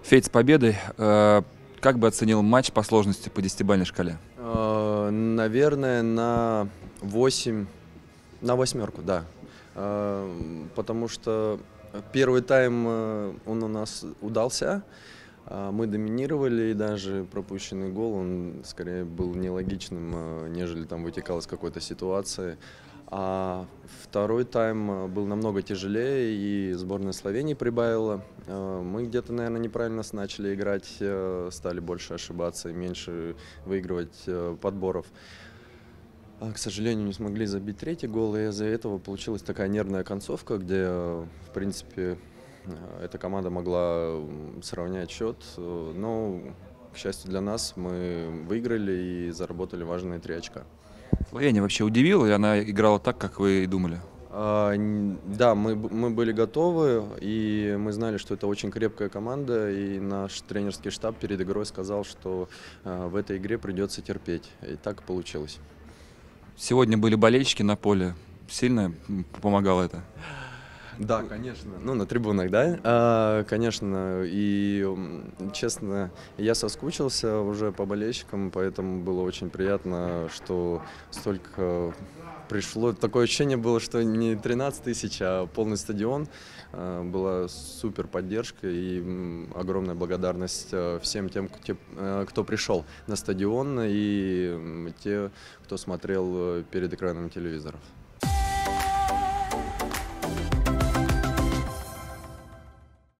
Федь, с победой. Как бы оценил матч по сложности по 10-бальной шкале? Наверное, на 8, на восьмерку, да. Потому что первый тайм он у нас удался. Мы доминировали, и даже пропущенный гол, он скорее был нелогичным, нежели там вытекал из какой-то ситуации. А второй тайм был намного тяжелее, и сборная Словении прибавила. Мы где-то, наверное, неправильно начали играть, стали больше ошибаться и меньше выигрывать подборов. К сожалению, не смогли забить третий гол, и из-за этого получилась такая нервная концовка, где, в принципе, эта команда могла сравнять счет. Но, к счастью для нас, мы выиграли и заработали важные 3 очка. Словения вообще удивила, и она играла так, как вы и думали? Да, мы были готовы, и мы знали, что это очень крепкая команда, и наш тренерский штаб перед игрой сказал, что в этой игре придется терпеть, и так и получилось. Сегодня были болельщики на поле. Сильно помогало это? Да, конечно. Ну, на трибунах, да? Конечно. И, честно, я соскучился уже по болельщикам, поэтому было очень приятно, что столько пришло. Такое ощущение было, что не 13 тысяч, а полный стадион. Была супер поддержка и огромная благодарность всем тем, кто пришел на стадион, и те, кто смотрел перед экраном телевизоров.